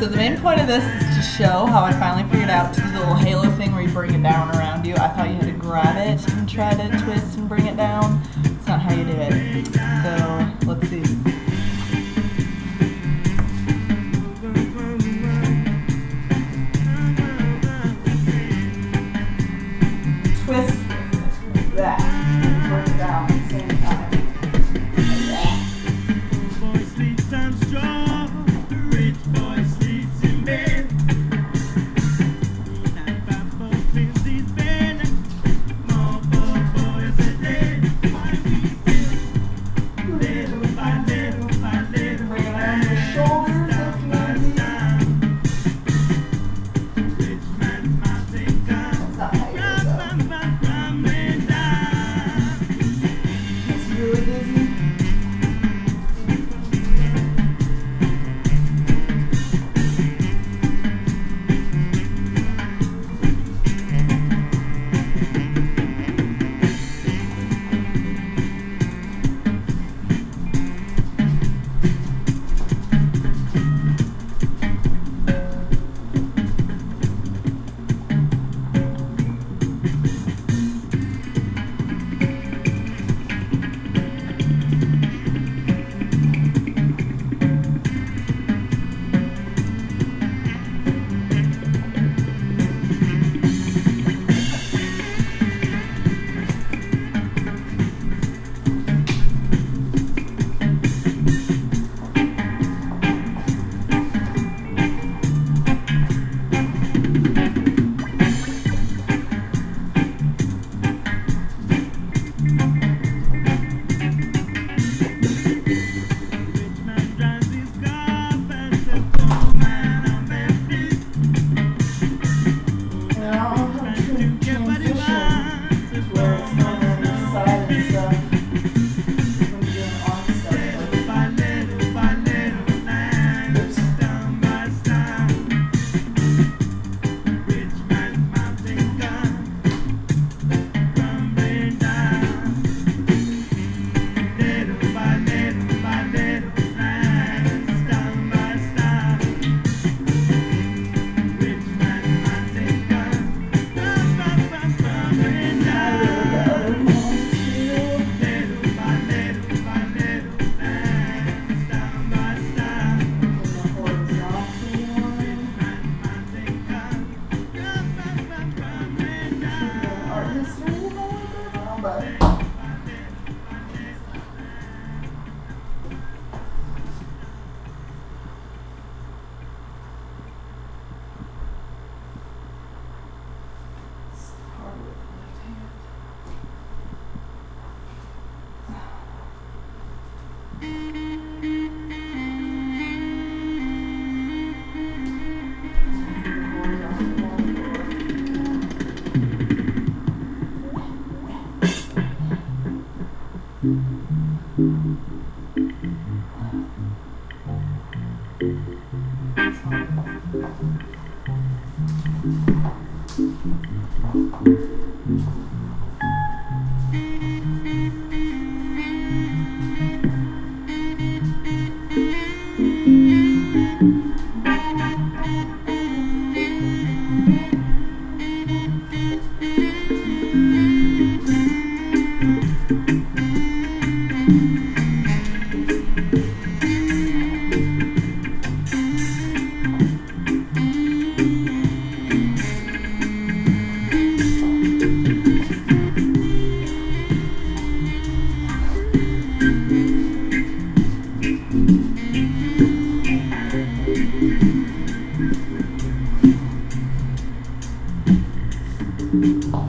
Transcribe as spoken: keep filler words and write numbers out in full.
So the main point of this is to show how I finally figured out to do the little halo thing where you bring it down around you. I thought you had to grab it and try to twist and bring it down. It's not how you do it. So let's see. Twist that and bring it down at the same time. Thank you.